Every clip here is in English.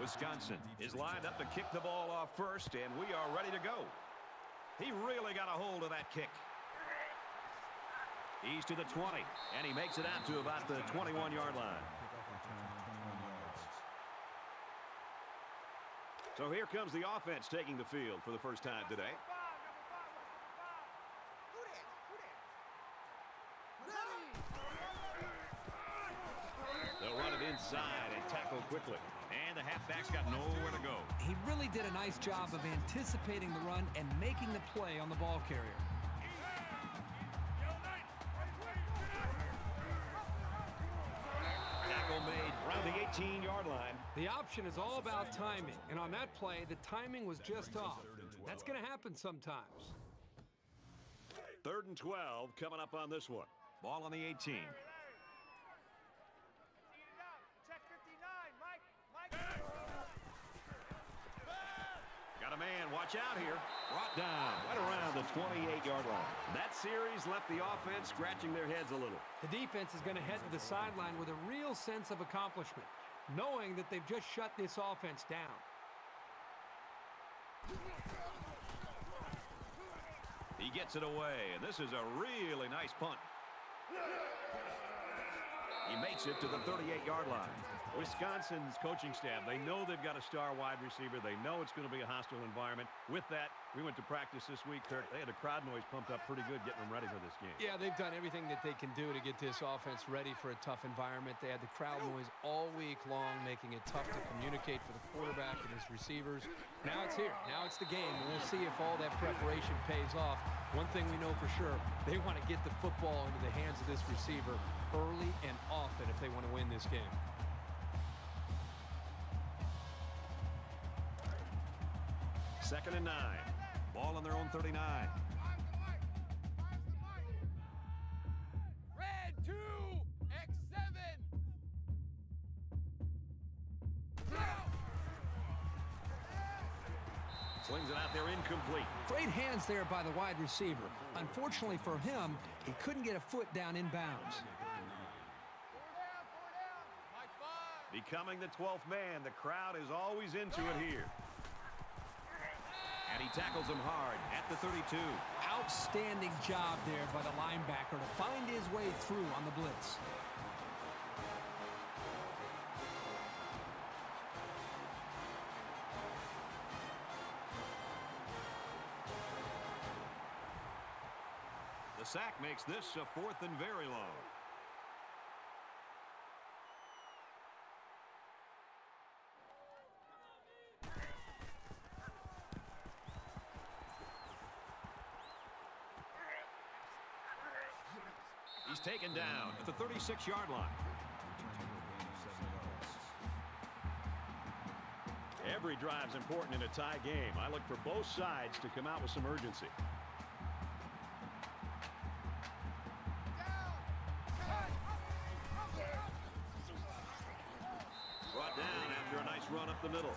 Wisconsin is lined up to kick the ball off first, and we are ready to go. He really got a hold of that kick. He's to the 20, and he makes it out to about the 21-yard line. So here comes the offense taking the field for the first time today. They'll run it inside and tackle quickly. And the halfback's got nowhere to go. He really did a nice job of anticipating the run and making the play on the ball carrier. Tackle made around the 18-yard line. The option is all about timing, and on that play, the timing was just off. That's going to happen sometimes. 3rd and 12 coming up on this one. Ball on the 18. Got a man, watch out here. Brought down right around the 28-yard line. That series left the offense scratching their heads a little. The defense is going to head to the sideline with a real sense of accomplishment, knowing that they've just shut this offense down. He gets it away, and this is a really nice punt. He makes it to the 38-yard line. Wisconsin's coaching staff, they know they've got a star wide receiver. They know it's going to be a hostile environment. With that, we went to practice this week, Kirk. They had the crowd noise pumped up pretty good getting them ready for this game. Yeah, they've done everything that they can do to get this offense ready for a tough environment. They had the crowd noise all week long, making it tough to communicate for the quarterback and his receivers. Now it's here. Now it's the game. And we'll see if all that preparation pays off. One thing we know for sure, they want to get the football into the hands of this receiver early and often if they want to win this game. Second and 9. Ball on their own 39. Red 2, X7. Slings it out there incomplete. Great hands there by the wide receiver. Unfortunately for him, he couldn't get a foot down in bounds. Becoming the 12th man, the crowd is always into it here. And he tackles him hard at the 32. Outstanding job there by the linebacker to find his way through on the blitz. The sack makes this a 4th and very long. He's taken down at the 36-yard line. Every drive's important in a tie game. I look for both sides to come out with some urgency. Brought down after a nice run up the middle.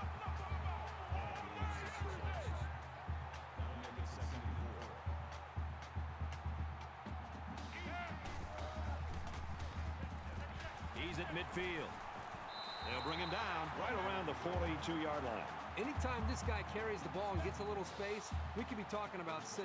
He's at midfield. They'll bring him down right around the 42-yard line. Anytime this guy carries the ball and gets a little space, we could be talking about 6.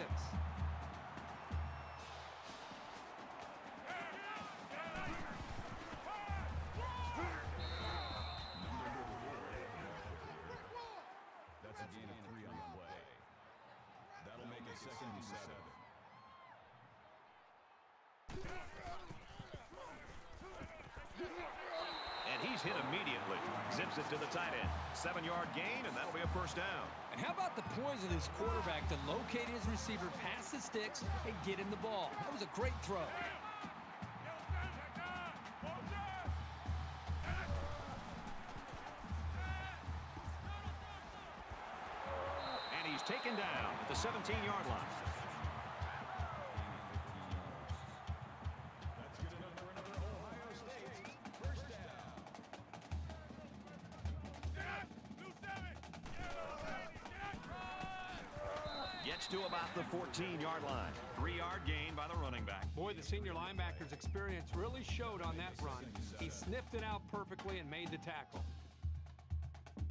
That's a gain of 3 on the play. That'll make it 2nd and 7. And he's hit immediately. Zips it to the tight end. 7-yard gain, and that'll be a first down. And how about the poise of this quarterback to locate his receiver past the sticks and get him the ball? That was a great throw. And he's taken down at the 17-yard line. Gets to about the 14-yard line. 3-yard gain by the running back. Boy, the senior linebacker's experience really showed on that run. He sniffed it out perfectly and made the tackle.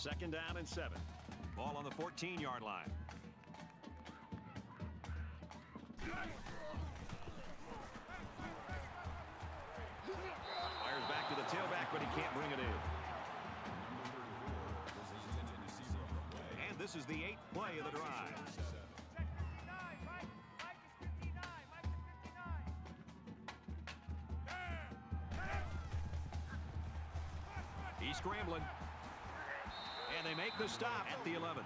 Second down and 7. Ball on the 14-yard line. Fires back to the tailback, but he can't bring it in. And this is the 8th play of the drive. He's scrambling. And they make the stop at the 11.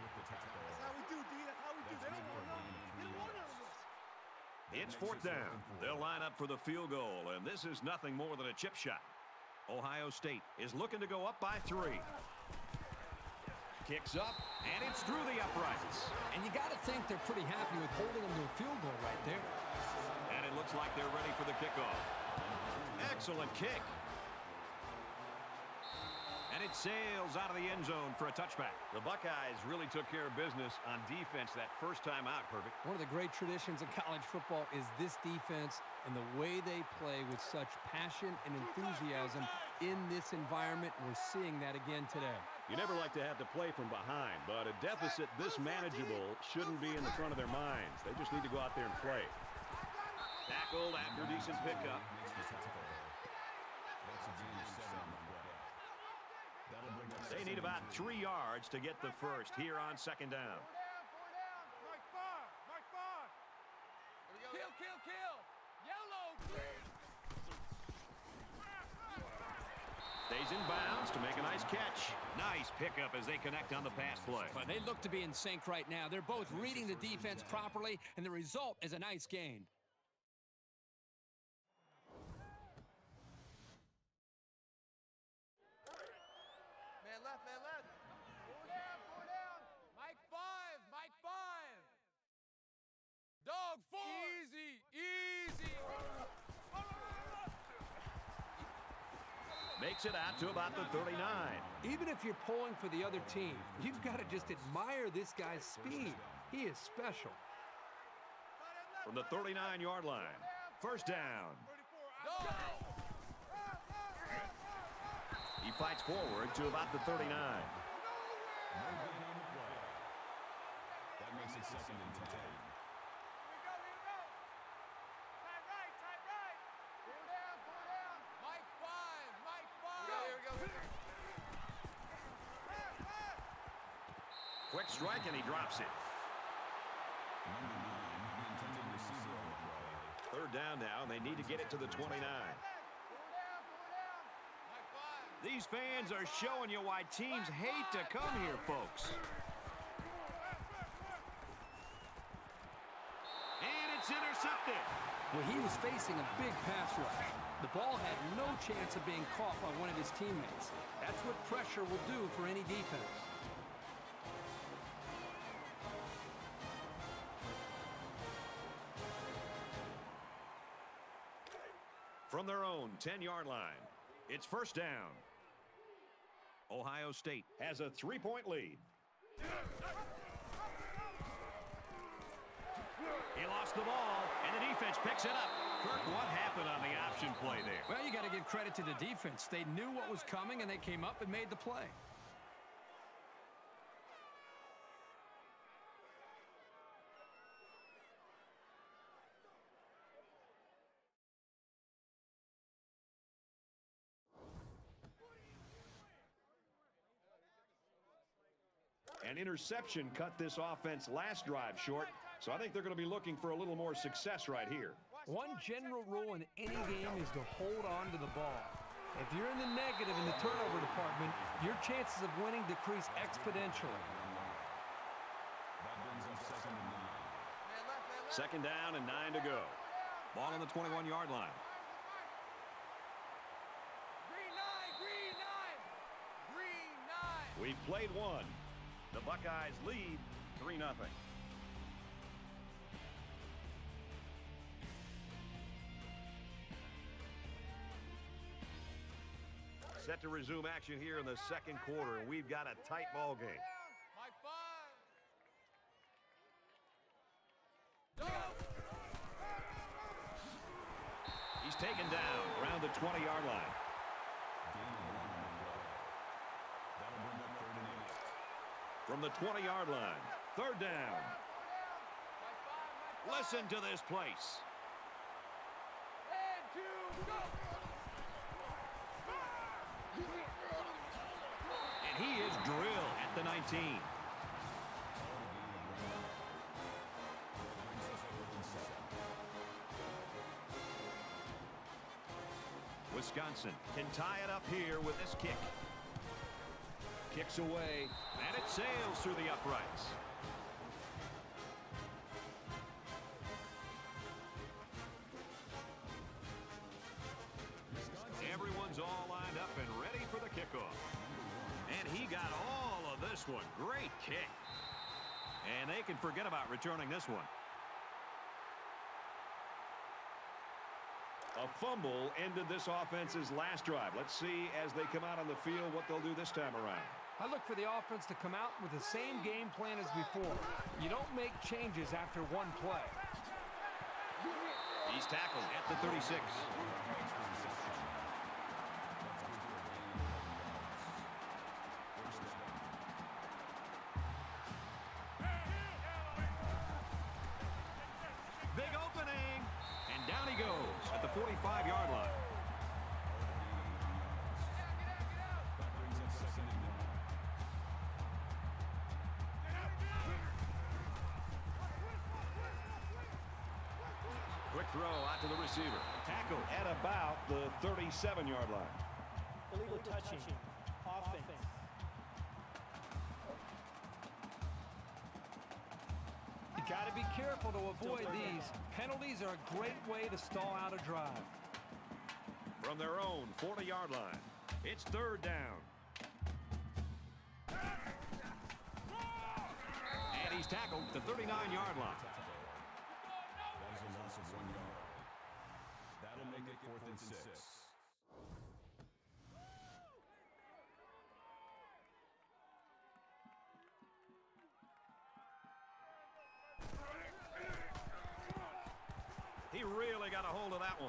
It's 4th down. They'll line up for the field goal, and this is nothing more than a chip shot. Ohio State is looking to go up by 3. Kicks up, and it's through the uprights. And you got to think they're pretty happy with holding them to a field goal right there. And it looks like they're ready for the kickoff. Excellent kick. And it sails out of the end zone for a touchback. The Buckeyes really took care of business on defense that first time out, Herbert. One of the great traditions in college football is this defense and the way they play with such passion and enthusiasm in this environment. We're seeing that again today. You never like to have to play from behind, but a deficit this manageable shouldn't be in the front of their minds. They just need to go out there and play. Tackled after a decent pickup. They need about 3 yards to get the first here on second down. Kill, kill, kill. Yellow, green. Stays in bounds to make a nice catch. Nice pickup as they connect on the pass play. But they look to be in sync right now. They're both reading the defense properly, and the result is a nice gain. Man left, man left. 4 down, 4 down. Mike 5, Mike 5. Dog 4. Easy, easy. Makes it out to about the 39. Even if you're pulling for the other team, you've got to just admire this guy's speed. He is special. From the 39-yard line. First down. Dog. He fights forward to about the 39. That makes it 2nd and 10. Here we go, here we go. Tight right, tight right. 4 down, 4 down. Mike 5, Mike 5. Here we go, here we go. Quick strike, and he drops it. Number 9, the intended receiver on the play. Third down now, and they need to get it to the 29. 4 down, 4 down. Mike 5. These fans are showing you why teams hate to come here, folks. And it's intercepted. Well, he was facing a big pass rush. The ball had no chance of being caught by one of his teammates. That's what pressure will do for any defense. From their own 10-yard line, it's first down. Ohio State has a 3-point lead. He lost the ball, and the defense picks it up. Kirk, what happened on the option play there? Well, you got to give credit to the defense. They knew what was coming, and they came up and made the play. An interception cut this offense last drive short, so I think they're going to be looking for a little more success right here. One general rule in any game is to hold on to the ball. If you're in the negative in the turnover department, your chances of winning decrease exponentially. That brings up 2nd and 9. Man left, man left. Second down and 9 to go. Ball on the 21-yard line. Green 9, green 9. Green 9. We've played one. The Buckeyes lead 3-0. Set to resume action here in the second quarter, and we've got a tight ball game. Mike 5. Dog. He's taken down around the 20-yard line. Gain of 1 on the play. That'll bring up 3rd and 8. from the 20-yard line. Third down. Listen to this place. And 2, go! And he is drilled at the 19. Wisconsin can tie it up here with this kick. Kicks away, and it sails through the uprights. Everyone's all lined up and ready for the kickoff. And he got all of this one. Great kick. And they can forget about returning this one. A fumble ended this offense's last drive. Let's see as they come out on the field what they'll do this time around. I look for the offense to come out with the same game plan as before. You don't make changes after one play. He's tackled at the 36. Big opening. And down he goes at the 45-yard line. Quick throw out to the receiver. Tackle at about the 37-yard line. Illegal touching. Offense. You got to be careful to avoid these. Penalties are a great way to stall out a drive. From their own 40-yard line, it's third down. And he's tackled at the 39-yard line. That is a loss of 1 yard. That'll make it 4th and 6. He really got a hold of that one.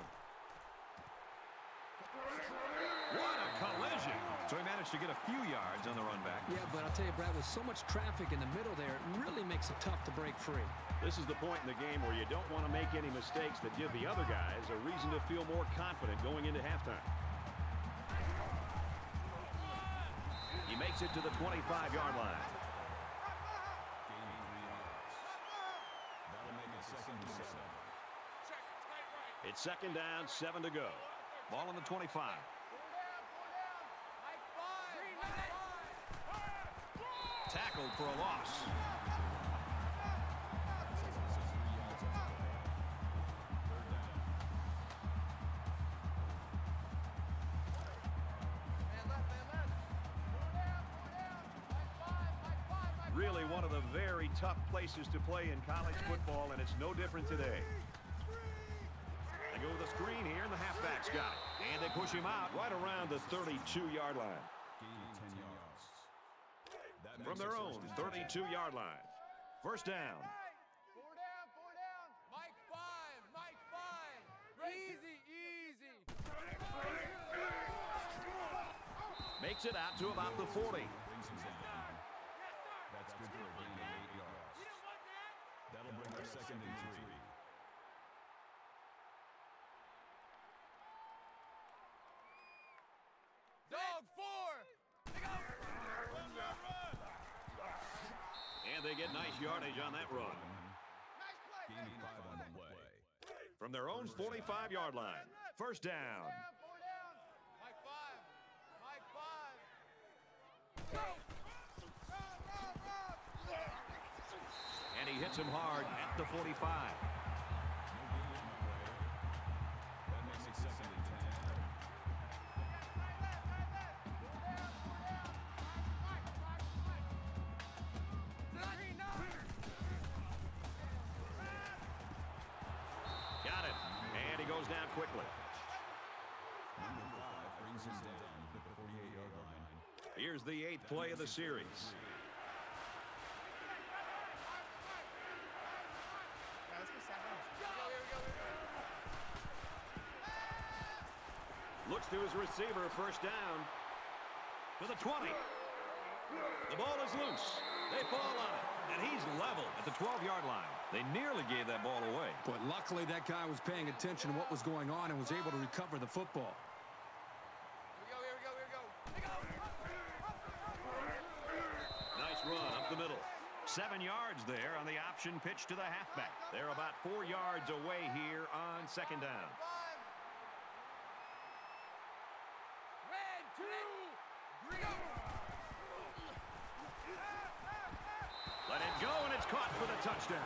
What a collision. So he managed to get a few yards on the run back. Yeah, but I'll tell you, Brad, with so much traffic in the middle there, it really makes it tough to break free. This is the point in the game where you don't want to make any mistakes that give the other guys a reason to feel more confident going into halftime. He makes it to the 25-yard line. Gaining 3 yards. That'll make it 2nd and 7. It's second down, 7 to go. Ball on the 25. Tackled for a loss. Really one of the very tough places to play in college football, and it's no different today. They go with a screen here, and the halfback's got it. And they push him out right around the 32-yard line. Gaining 10 yards. That From makes their it own 1st and 10. 32-yard line. First down. 4 down. Mike 5. Mike 5. Easy, easy. Makes it out to about the 40. Brings him down. That's good for a gain of 8 yards. That'll bring up 2nd and 3. Dog 4. And they get nice yardage on that run. Gaining 5 on the play. From their own 45-yard line. First down. 4 down. Mike 5. Mike 5. Go. And he hits him hard at the 45. No gain on the play. That makes it 2nd and 10. Got it. And he goes down quickly. Number 5 brings him down at the 48-yard line. Here's the 8th play of the series. Looks to his receiver, first down. To the 20. The ball is loose. They fall on it. And he's level at the 12-yard line. They nearly gave that ball away. But luckily that guy was paying attention to what was going on and was able to recover the football. Here we go. Nice run up the middle. 7 yards there on the option pitch to the halfback. They're about 4 yards away here on second down. Red, 2, green. Let it go, and it's caught for the touchdown.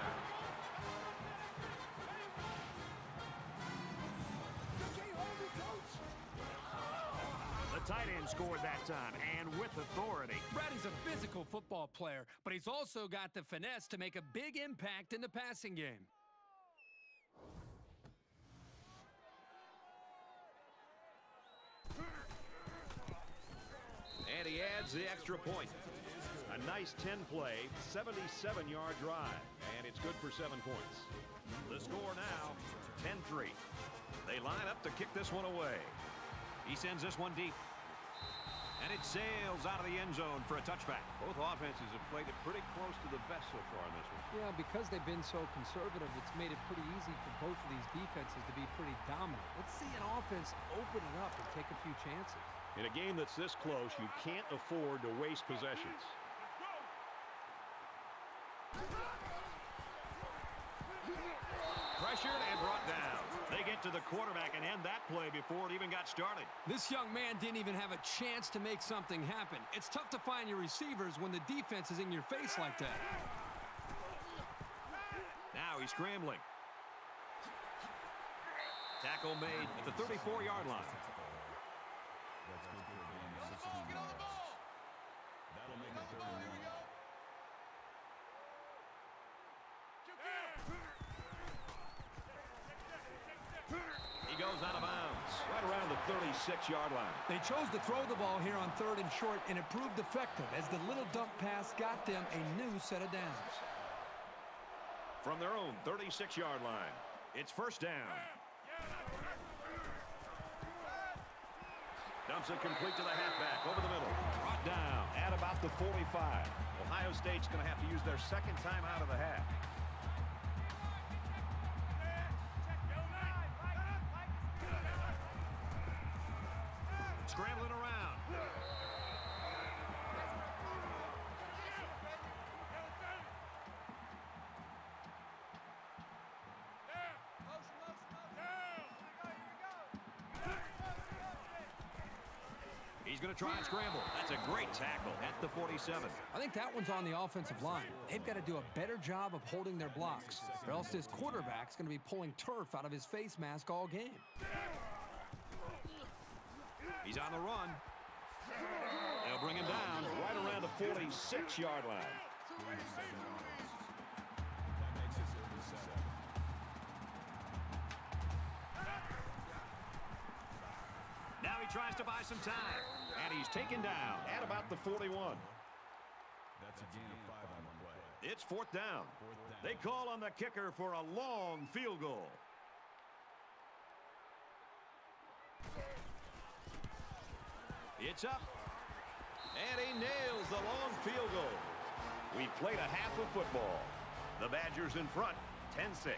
The tight end scored that time, and with authority. Brady's a physical football player, but he's also got the finesse to make a big impact in the passing game. And he adds the extra point. A nice 10-play, 77-yard drive, and it's good for 7 points. The score now, 10-3. They line up to kick this one away. He sends this one deep. And it sails out of the end zone for a touchback. Both offenses have played it pretty close to the best so far in this one. Yeah, because they've been so conservative, it's made it pretty easy for both of these defenses to be pretty dominant. Let's see an offense open it up and take a few chances. In a game that's this close, you can't afford to waste possessions. Pressured and brought down. They get to the quarterback and end that play before it even got started. This young man didn't even have a chance to make something happen. It's tough to find your receivers when the defense is in your face like that. Now he's scrambling. Tackle made at the 34-yard line. Get on the ball. That'll make it 31. He goes out of bounds right around the 36-yard line. They chose to throw the ball here on 3rd and short, and it proved effective as the little dump pass got them a new set of downs. From their own 36-yard line, it's first down. Dumps it complete to the halfback over the middle. Brought down at about the 45. Ohio State's going to have to use their second time out of the half. Scrambling around. He's going to try and scramble. That's a great tackle at the 47. I think that one's on the offensive line. They've got to do a better job of holding their blocks, or else this quarterback's going to be pulling turf out of his face mask all game. He's on the run. They'll bring him down right around the 46-yard line. That makes it 37. Now he tries to buy some time, and he's taken down at about the 41. That's a gain of 5 on the play. It's fourth down. They call on the kicker for a long field goal. It's up, and he nails the long field goal. We played a half of football. The Badgers in front, 10-6.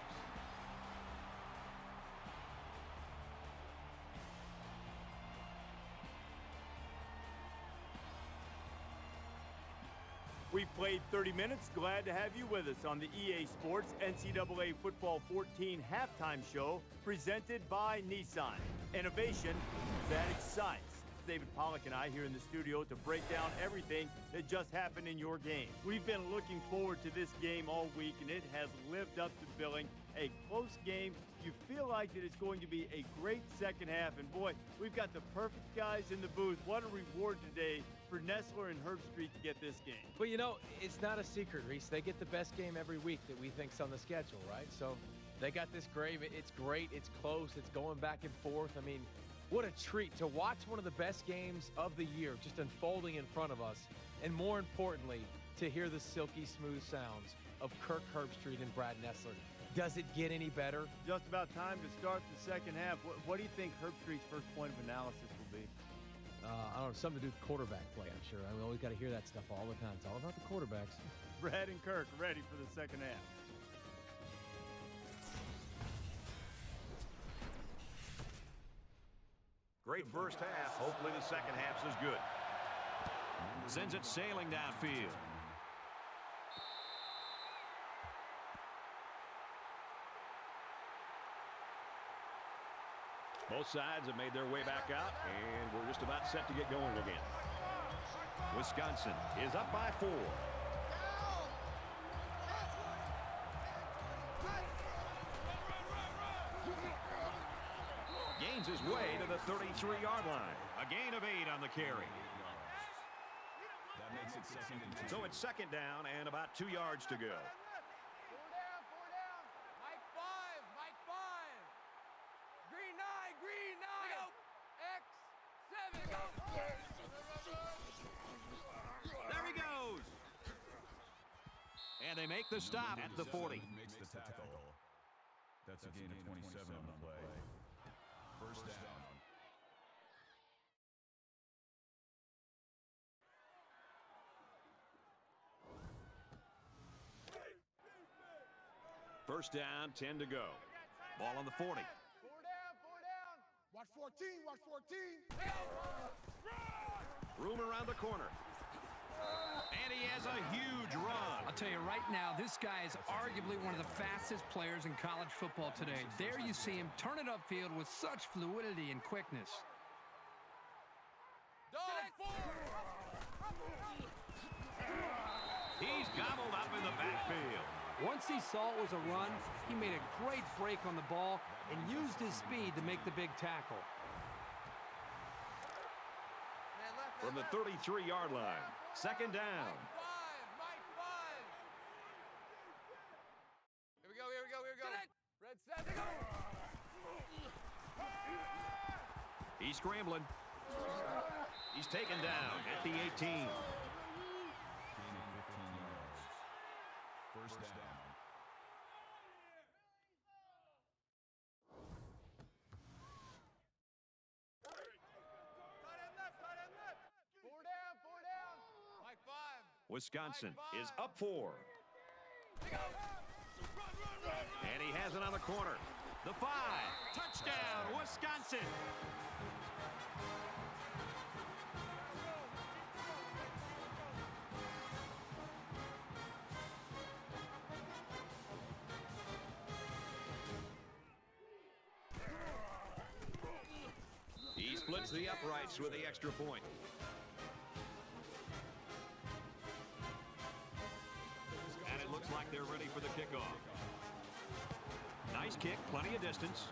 We've played 30 minutes. Glad to have you with us on the EA Sports NCAA Football 14 halftime show presented by Nissan. Innovation that excites. David Pollack and I here in the studio to break down everything that just happened in your game. We've been looking forward to this game all week, and it has lived up to billing. A close game. You feel like that it's going to be a great second half, and boy, we've got the perfect guys in the booth. What a reward today for Nessler and Herbstreit to get this game. But, you know, it's not a secret, Reese. They get the best game every week that we think's on the schedule, right? So they got this grave. It's great. It's close. It's going back and forth. I mean, what a treat to watch one of the best games of the year just unfolding in front of us. And more importantly, to hear the silky smooth sounds of Kirk Herbstreit and Brad Nessler. Does it get any better? Just about time to start the second half. What do you think Herbstreit's first point of analysis will be? I don't know, something to do with quarterback play, I'm sure. We always got to hear that stuff all the time. It's all about the quarterbacks. Brad and Kirk ready for the second half. Great first half. Hopefully the second half's as good. Sends it sailing downfield. Both sides have made their way back out, and we're just about set to get going again. Wisconsin is up by 4. Gains his way to the 33-yard line. A gain of 8 on the carry. That makes it second and 2. So it's second down and about 2 yards to go. 4 down. Mike 5, Mike 5. Green 9, Green 9. X 7. Go. There he goes. And they make the stop at the 40. Makes the tackle. That's a gain of 27 on the play. First down. First down, 10 to go. Ball on the 40. 4 down. Watch 14, watch 14. Room around the corner. And he has a huge run. I'll tell you right now, this guy is arguably one of the fastest players in college football today. There you see him turn it upfield with such fluidity and quickness. Dog 4. He's gobbled up in the backfield. Once he saw it was a run, he made a great break on the ball and used his speed to make the big tackle. From the 33-yard line, second down. Mike 5. Here we go. Red 7. He's scrambling. He's taken down at the 18. Gain of 15 yards. First down. Wisconsin is up 4. And he has it on the corner. The 5. Touchdown, Wisconsin. He splits the uprights with the extra point. And it looks like they're ready for the kickoff. Nice kick, plenty of distance.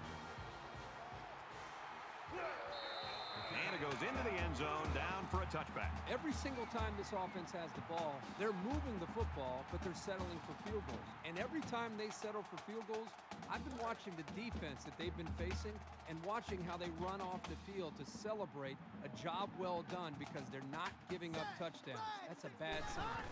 And it goes into the end zone, down for a touchback. Every single time this offense has the ball, they're moving the football, but they're settling for field goals. And every time they settle for field goals, I've been watching the defense that they've been facing and watching how they run off the field to celebrate a job well done because they're not giving up touchdowns. That's a bad sign.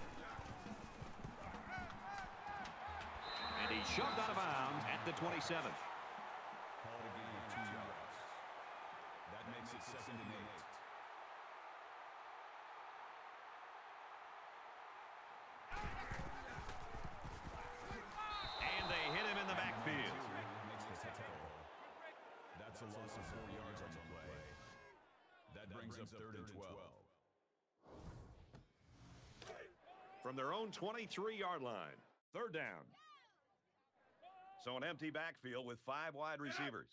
And he's shoved out of bounds at the 27. Called a gain of 2 yards. That makes it second and 8. And they hit him in the backfield. Makes the tackle. That's a loss of 4 yards on the play. That brings up third and 12. From their own 23-yard line, third down. So an empty backfield with 5 wide receivers.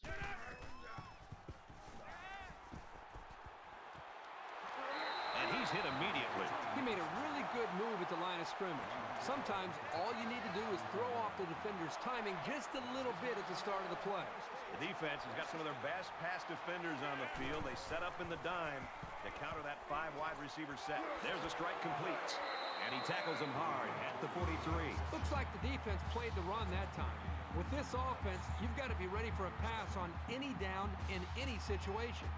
And he's hit immediately. He made a really good move at the line of scrimmage. Sometimes all you need to do is throw off the defender's timing just a little bit at the start of the play. The defense has got some of their best pass defenders on the field. They set up in the dime to counter that 5 wide receiver set. There's a strike complete. And he tackles him hard at the 43. Looks like the defense played the run that time. With this offense, you've got to be ready for a pass on any down in any situation.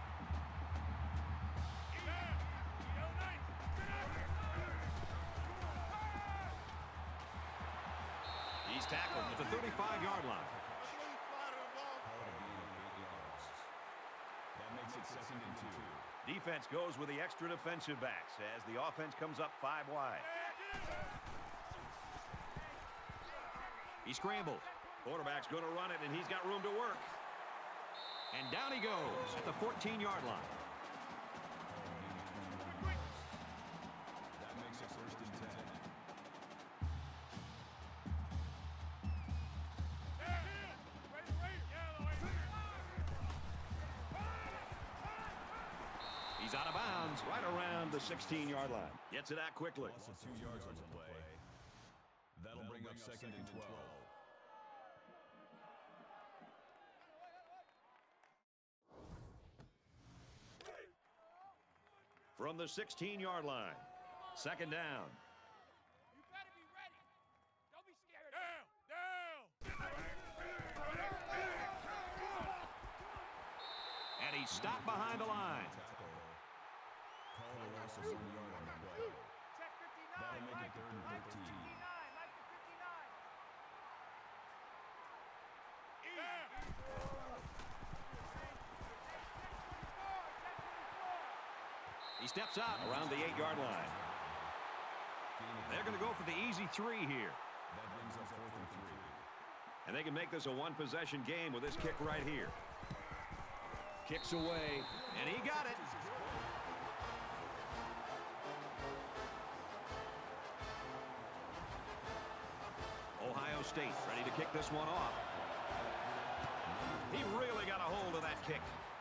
He's tackled at the 35-yard line. Called a gain of 8 yards. That makes it second and 2. Defense goes with the extra defensive backs as the offense comes up 5 wide. He scrambles. Quarterback's going to run it, and he's got room to work. And down he goes at the 14-yard line. That makes it 1st and 10. He's out of bounds right around the 16-yard line. Gets it out quickly. Loss of 2 yards on the play. That'll bring up 2nd and 12. From the 16-yard line. 2nd down. You better be ready. Don't be scared. Down. And he's stopped behind the line. Call a loss of 1 yard on the play. Check 59. That'll make it 3rd and 13. Mike to 59. He steps out around the 8-yard line. They're going to go for the easy 3 here. That brings up 4th and 3. And they can make this a one-possession game with this kick right here. Kicks away, and he got it. Ohio State ready to kick this one off. He really got a hold of that kick.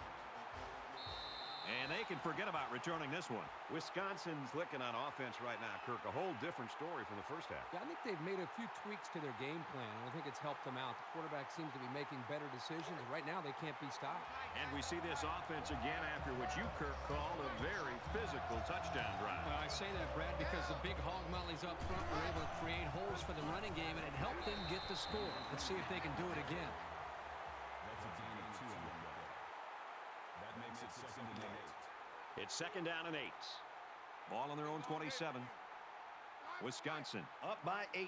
And they can forget about returning this one. Wisconsin's licking on offense right now, Kirk. A whole different story from the first half. Yeah, I think they've made a few tweaks to their game plan, and I think it's helped them out. The quarterback seems to be making better decisions, and right now they can't be stopped. And we see this offense again after what you, Kirk, called a very physical touchdown drive. Well, I say that, Brad, because the big hog mollies up front were able to create holes for the running game, and it helped them get the score. Let's see if they can do it again. That's a gain of 2 on the play. That makes it 2nd and 8. It's 2nd down and 8. Ball on their own 27. Wisconsin up by 8.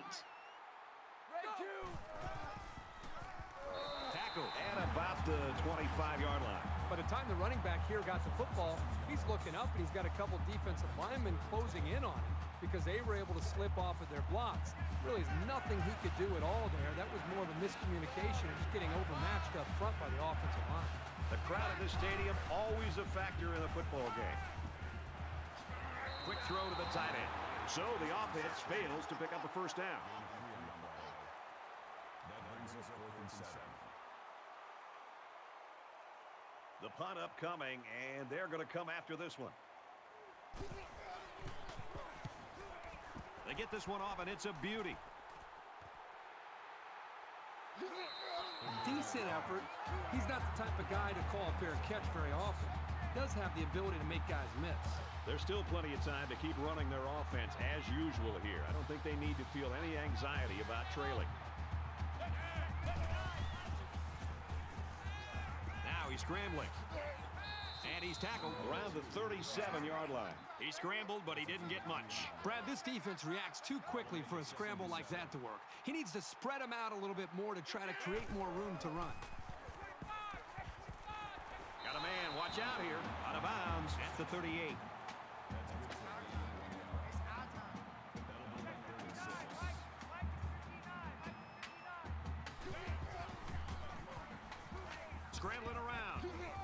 Tackle at about the 25-yard line. By the time the running back here got the football, he's looking up, and he's got a couple defensive linemen closing in on him because they were able to slip off of their blocks. Really, there's nothing he could do at all there. That was more of a miscommunication and just getting overmatched up front by the offensive line. The crowd at this stadium, always a factor in a football game. Quick throw to the tight end. So the offense fails to pick up the 1st down. That brings us 4th and 7. The punt upcoming, and they're going to come after this one. They get this one off, and it's a beauty. Decent effort. He's not the type of guy to call a fair catch very often. Does have the ability to make guys miss. There's still plenty of time to keep running their offense as usual here. I don't think they need to feel any anxiety about trailing. Now he's scrambling. And he's tackled around the 37-yard line. He scrambled, but he didn't get much. Brad, this defense reacts too quickly for a scramble like that to work. He needs to spread them out a little bit more to try to create more room to run. Got a man, watch out here. Out of bounds at the 38. Scrambling around.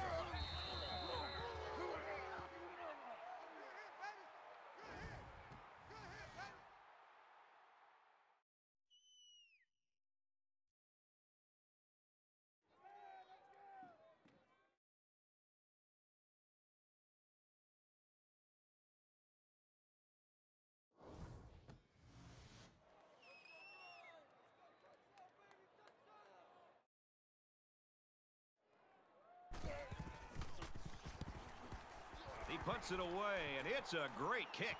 He puts it away, and it's a great kick.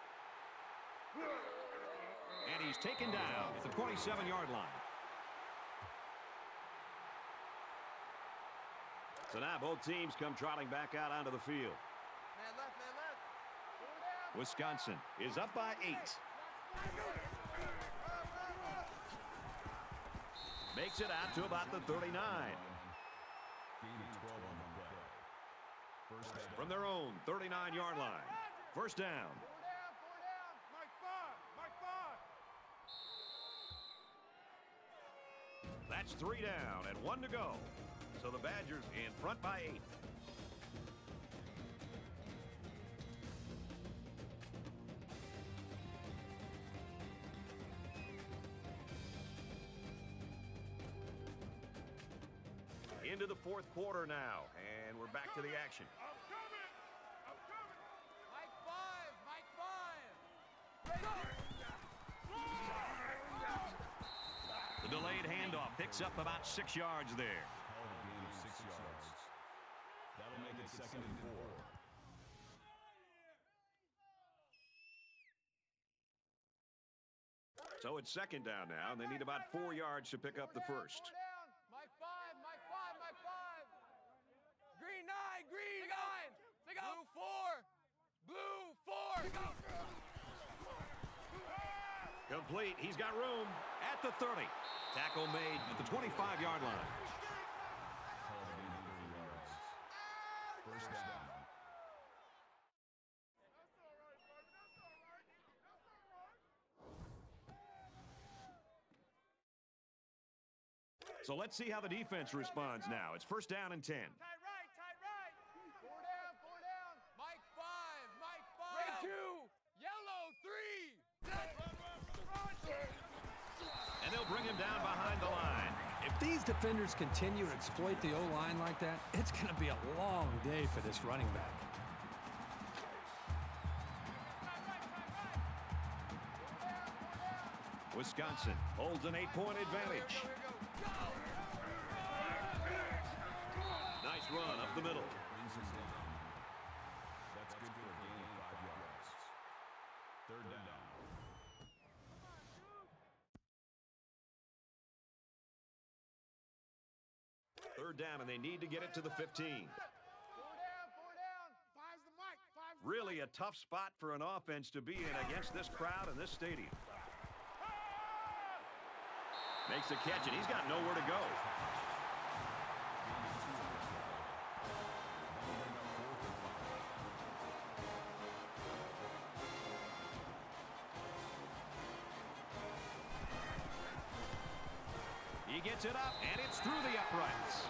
And he's taken down at the 27-yard line. So now both teams come trotting back out onto the field. Man left, man left. Wisconsin is up by 8. Makes it out to about the 39. Gain of 12 on the play. from their own 39-yard line. First down. Four down. Mark five. Mark five. That's 3 down and 1 to go. So the Badgers in front by 8. Into the fourth quarter now, and we're back to the action. I'm coming. Mike five. Mike five. The delayed handoff picks up about 6 yards there. Hell of a gain of 6 yards. That'll make it 2nd and 4. So it's 2nd down now, and they need about 4 yards to pick up the first. Four down. Mike five. Mike five. Mike five. Green nine. Green nine. Blue four. Blue four. Complete. He's got room at the 30. Tackle made at the 25-yard line. Hell of a gain of 30 yards. First down. So let's see how the defense responds now. It's 1st down and 10. Tight right. Tight right. Four down. Four down. Mike five. Mike five. Red two. Yellow three. And they'll bring him down behind the line. If these defenders continue to exploit the O-line like that, it's going to be a long day for this running back. Wisconsin holds an 8-point advantage. Nice run up the middle. Brings him down. That's good for a gain of 5 yards. 3rd down. Third down, and they need to get it to the 15. Four down. Five's the mic. Five's the Really a tough spot for an offense to be in against this crowd in this stadium. Makes the catch, and he's got nowhere to go. He gets it up, and it's through the uprights.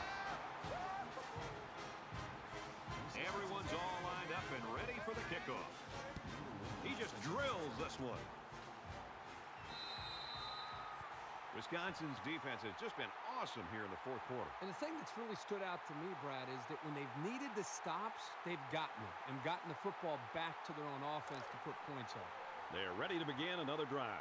Everyone's all lined up and ready for the kickoff. He just drills this one. Wisconsin's defense has just been awesome here in the fourth quarter. And the thing that's really stood out to me, Brad, is that when they've needed the stops, they've gotten it and gotten the football back to their own offense to put points on. They're ready to begin another drive.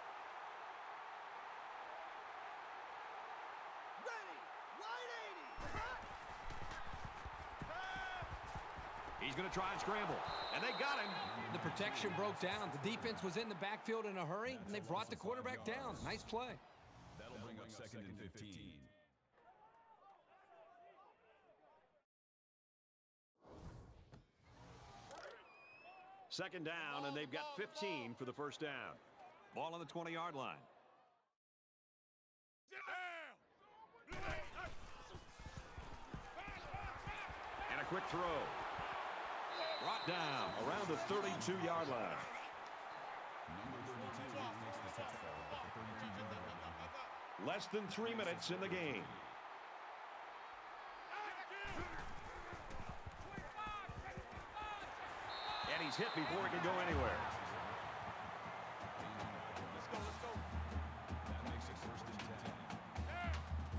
He's going to try and scramble, and they got him. The protection broke down. The defense was in the backfield in a hurry, and they brought the quarterback down. Nice play. That'll bring up 2nd and 15. Second down, and they've got 15 for the first down. Ball on the 20-yard line. And a quick throw. Brought down around the 32-yard line. Number 32 makes the tackle at the 32-yard line. Less than 3 minutes in the game. And he's hit before he can go anywhere. Let's go. That makes it 1st and 10.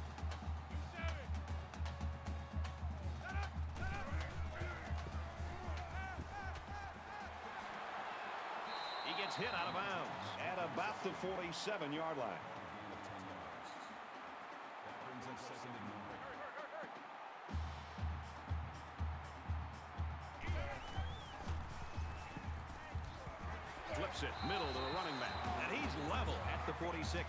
He gets hit out of bounds at about the 47-yard line. That brings up 2nd and 9. Flips it middle to the running back. And he's level at the 46.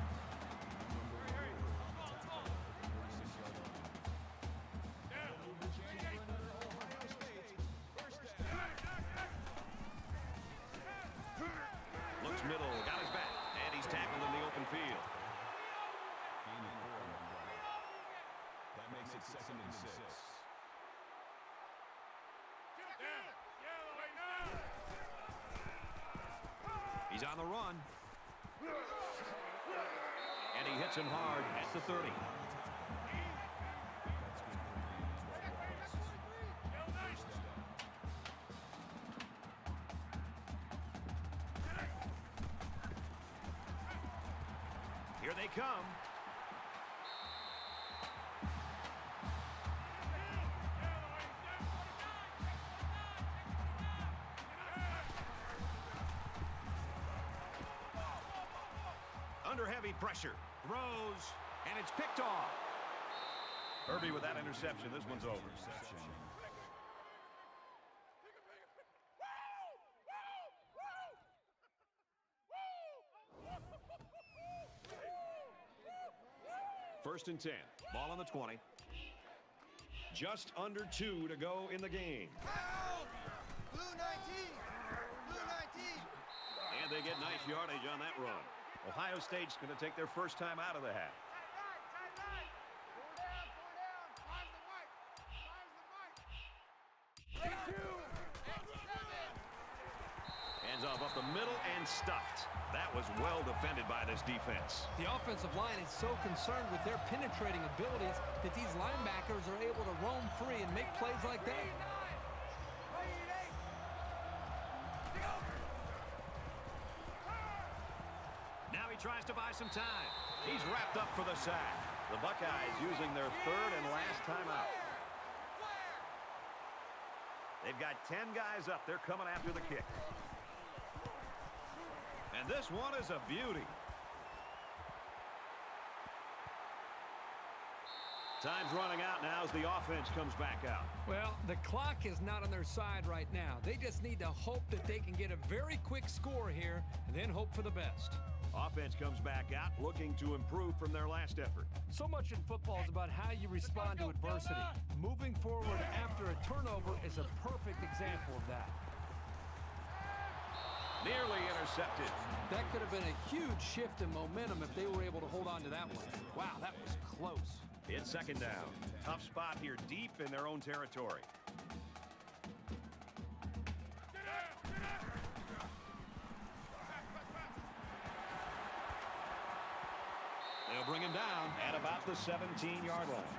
Looks middle, got his back, and he's tackled in the open field. Gain of 4 on the run. That makes it 2nd and 6. He's on the run. And he hits him hard at the 30. Here they come. Under heavy pressure. Throws, and it's picked off. Herbie with that interception. This one's over. First and 10. Ball on the 20. Just under 2 to go in the game. Blue 19! Blue 19! And they get nice yardage on that run. Ohio State's going to take their first time out of the half. Hands off up the middle and stuffed. That was well defended by this defense. The offensive line is so concerned with their penetrating abilities that these linebackers are able to roam free and make plays like that. Now he tries to buy some time. He's wrapped up for the sack. The Buckeyes using their third and last timeout. They've got 10 guys up. They're coming after the kick. And this one is a beauty. Time's running out now as the offense comes back out. Well, the clock is not on their side right now. They just need to hope that they can get a very quick score here and then hope for the best. Offense comes back out looking to improve from their last effort. So much in football is about how you respond to adversity. Moving forward after a turnover is a perfect example of that. Nearly intercepted. That could have been a huge shift in momentum if they were able to hold on to that one. Wow, that was close. It's second down. Tough spot here deep in their own territory. They'll bring him down at about the 17-yard line.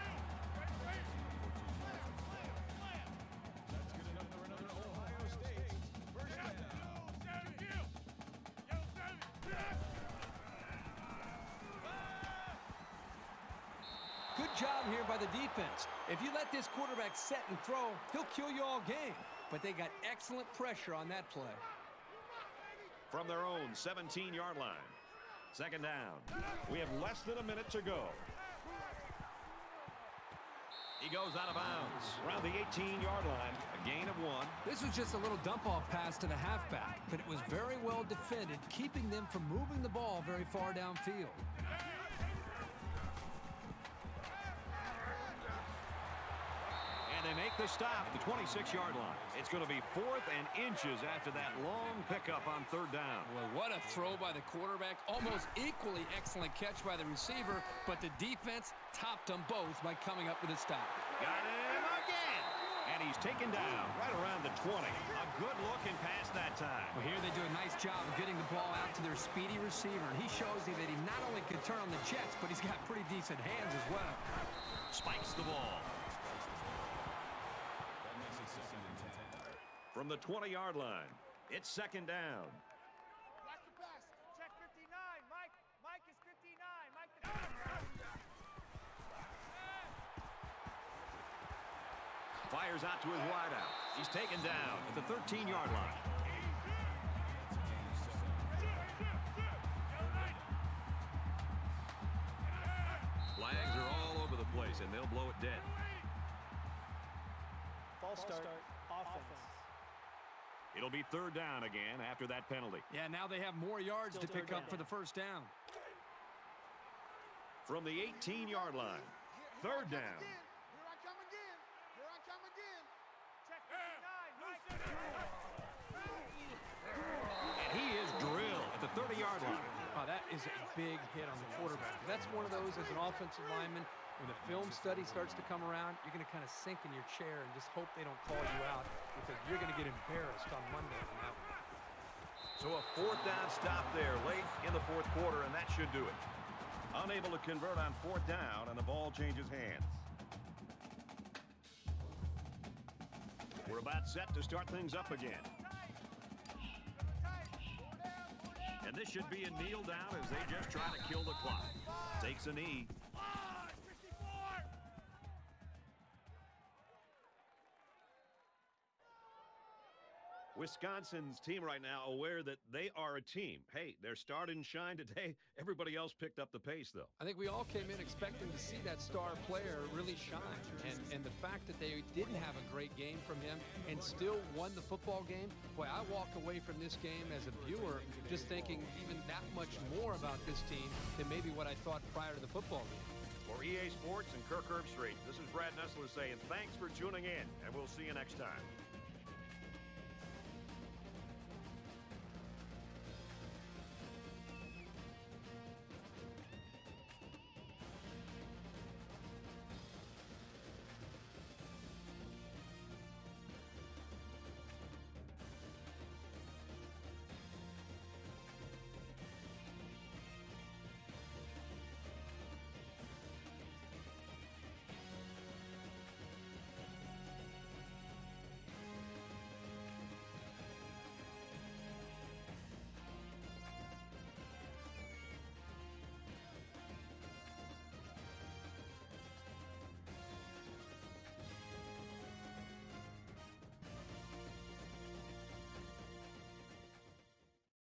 Good job here by the defense. If you let this quarterback set and throw, he'll kill you all game. But they got excellent pressure on that play. From their own 17-yard line. Second down. We have less than a minute to go. He goes out of bounds around the 18-yard line. A gain of 1. This was just a little dump-off pass to the halfback, but it was very well defended, keeping them from moving the ball very far downfield. And they make the stop at the 26-yard line. It's going to be 4th and inches after that long pickup on third down. Well, what a throw by the quarterback. Almost equally excellent catch by the receiver, but the defense topped them both by coming up with a stop. Got him again. And he's taken down right around the 20. A good looking pass that time. Well, here they do a nice job of getting the ball out to their speedy receiver. And he shows you that he not only can turn on the jets, but he's got pretty decent hands as well. Spikes the ball. From the 20-yard line, it's second down. Watch the pass. Check 59. Mike. Mike is 59. Mike the Fires out to his wideout. He's taken down at the 13-yard line. Flags are all over the place, and they'll blow it dead. False start, offense. It'll be third down again after that penalty. Yeah, now they have more yards Still to pick third up down. for the first down. From the 18-yard line, third down. Here I come again. Here I come again. Check 59. Mike. And he is drilled at the 30-yard line. Oh, that is a big hit on the quarterback. That's one of those as an offensive lineman. When the film study starts to come around, you're going to kind of sink in your chair and just hope they don't call you out because you're going to get embarrassed on Monday from that one. So a fourth down stop there late in the fourth quarter, and that should do it. Unable to convert on fourth down, and the ball changes hands. We're about set to start things up again. And this should be a kneel down as they just try to kill the clock. Takes a knee. Wisconsin's team right now aware that they are a team. Hey, they're start and shine today. Everybody else picked up the pace, though. I think we all came in expecting to see that star player really shine. And the fact that they didn't have a great game from him and still won the football game, boy, I walk away from this game as a viewer just thinking even that much more about this team than maybe what I thought prior to the football game. For EA Sports and Kirk Herbstreit, this is Brad Nessler saying thanks for tuning in, and we'll see you next time.